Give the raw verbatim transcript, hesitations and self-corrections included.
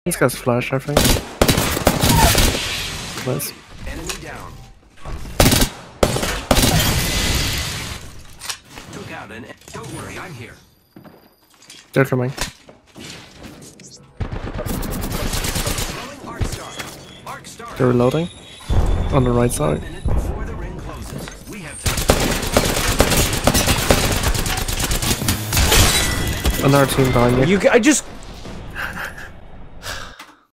This guy's flash, I think. Nice. Enemy down. Took out an. Don't worry, I'm here. They're coming. Throwing Arc Star. Arc Star. They're reloading. On the right side. Minute before the ring closes. We have time. Another team behind you. You, I just